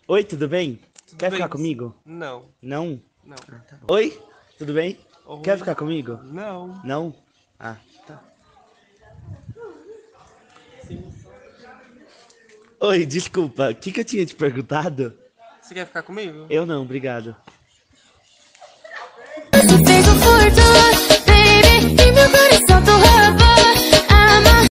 Oi, tudo bem? Tudo Quer ficar bem? comigo? Não, Não? não. Ah, tá bom. Oi, tudo bem? Quer Oi? ficar comigo? Não. Não? Ah, tá. Oi, desculpa, o que eu tinha te perguntado? Você quer ficar comigo? Eu não, obrigado.